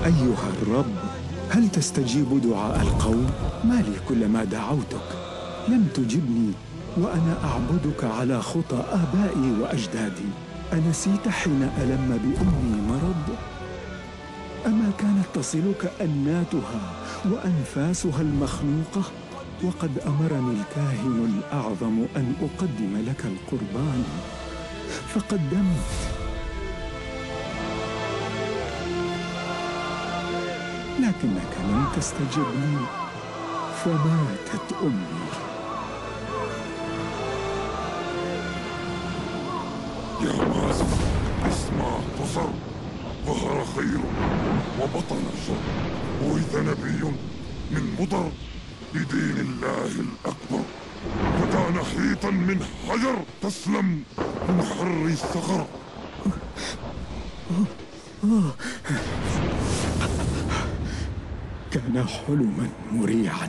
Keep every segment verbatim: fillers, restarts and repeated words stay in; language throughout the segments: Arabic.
أيها الرب، هل تستجيب دعاء القوم؟ ما لي كلما دعوتك لم تجبني وأنا أعبدك على خطى آبائي وأجدادي. أنسيت حين ألم بأمي مرض؟ أما كانت تصلك أناتها وأنفاسها المخنوقة؟ وقد أمرني الكاهن الأعظم أن أقدم لك القربان فقدمت. لكنك لم تستجب لي فماتت أمي. يا مازن، اسمع بصر، ظهر خير وبطن الشر، بعث نبي من مضر لدين الله الأكبر، فكان حيطا من حجر تسلم من حر الصخر. كان حلما مريعا،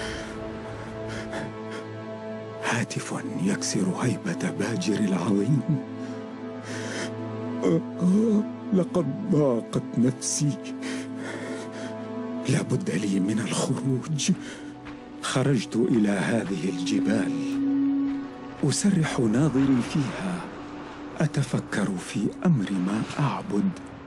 هاتف يكسر هيبة باجر العظيم. لقد ضاقت نفسي، لا بد لي من الخروج. خرجت إلى هذه الجبال أسرح ناظري فيها، أتفكر في أمر ما أعبد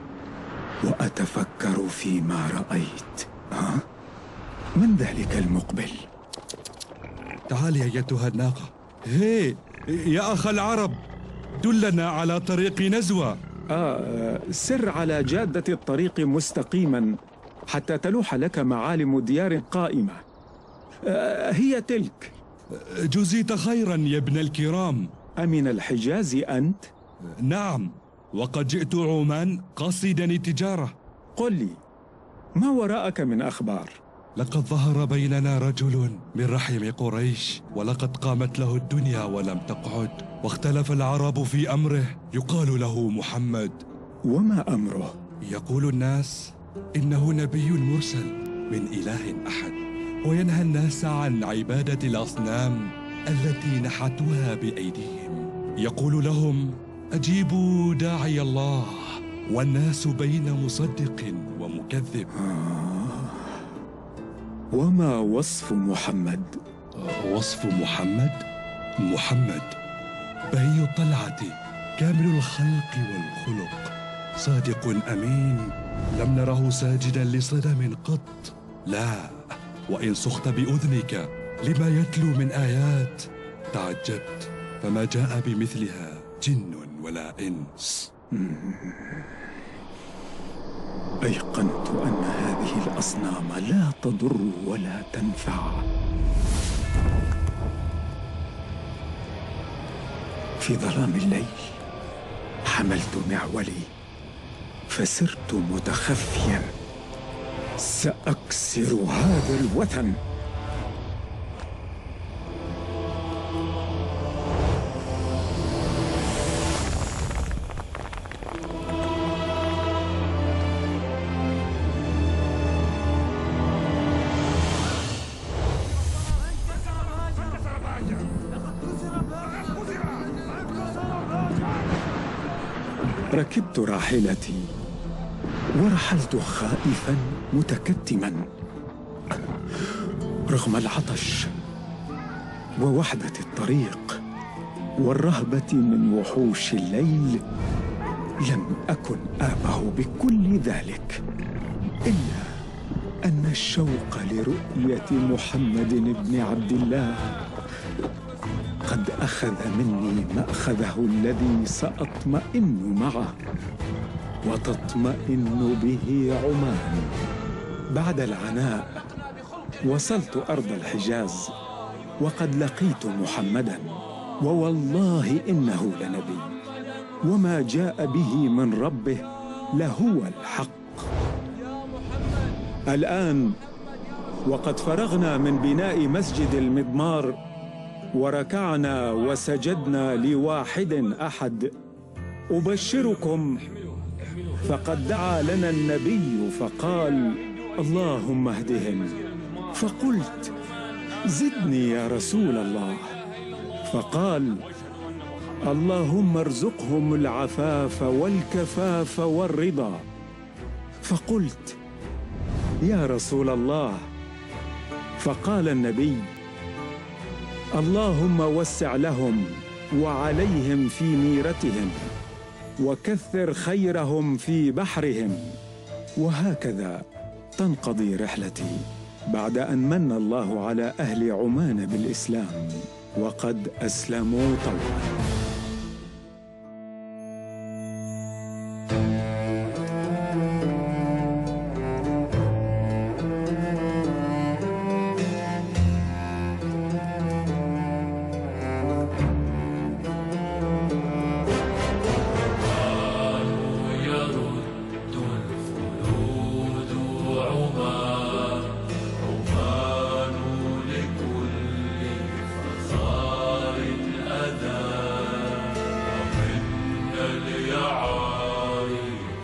وأتفكر فيما رأيت. ها؟ من ذلك المقبل؟ تعالي أيتها الناقة. هي يا أخ العرب، دلنا على طريق نزوة. آه سر على جادة الطريق مستقيما حتى تلوح لك معالم ديار قائمة. آه هي تلك. جزيت خيرا يا ابن الكرام. أمن الحجاز أنت؟ نعم، وقد جئت عمان قاصدا التجارة. قل لي، ما وراءك من أخبار؟ لقد ظهر بيننا رجل من رحم قريش، ولقد قامت له الدنيا ولم تقعد، واختلف العرب في أمره. يقال له محمد. وما أمره؟ يقول الناس إنه نبي مرسل من إله أحد، وينهى الناس عن عبادة الأصنام التي نحتوها بأيديهم. يقول لهم: أجيبوا داعي الله، والناس بين مصدق ومكذب. وما وصف محمد؟ وصف محمد؟ محمد بهي الطلعة، كامل الخلق والخلق، صادق أمين، لم نره ساجدا لصنم قط. لا، وإن صخت بأذنك لما يتلو من آيات تعجبت، فما جاء بمثلها جن ولا إنس. أيقنت أن هذه الأصنام لا تضر ولا تنفع. في ظلام الليل حملت معولي فسرت متخفيا، سأكسر هذا الوثن. ركبت راحلتي ورحلت خائفا متكتما، رغم العطش ووحدة الطريق والرهبة من وحوش الليل. لم أكن آبه بكل ذلك، إلا أن الشوق لرؤية محمد بن عبد الله قد أخذ مني مأخذه الذي سأطمئن معه وتطمئن به عمان. بعد العناء وصلت أرض الحجاز وقد لقيت محمداً، ووالله إنه لنبي، وما جاء به من ربه لهو الحق. الآن وقد فرغنا من بناء مسجد المضمار وركعنا وسجدنا لواحد أحد. أبشركم فقد دعا لنا النبي فقال: اللهم اهدهم. فقلت: زدني يا رسول الله. فقال: اللهم ارزقهم العفاف والكفاف والرضا. فقلت: يا رسول الله. فقال النبي: اللهم وسع لهم وعليهم في ميرتهم، وكثر خيرهم في بحرهم. وهكذا تنقضي رحلتي بعد أن من الله على أهل عمان بالإسلام وقد أسلموا طوعا.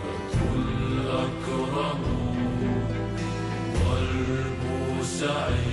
الأكرم والمسعد